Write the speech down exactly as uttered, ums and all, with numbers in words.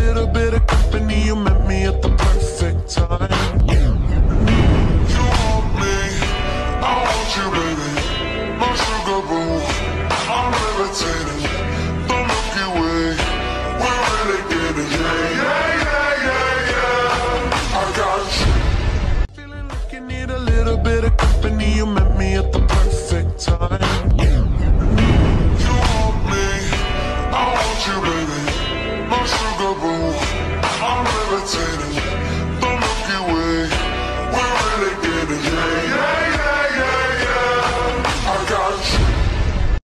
little bit of company, you met me at the perfect time. You want me, I want you, baby. My sugar boo, I'm levitating. The Milky Way, we're really getting, yeah, yeah, yeah, yeah, yeah. I got you. Feeling like you need a little bit of company, you met me at the perfect time. You want me, I want you, baby.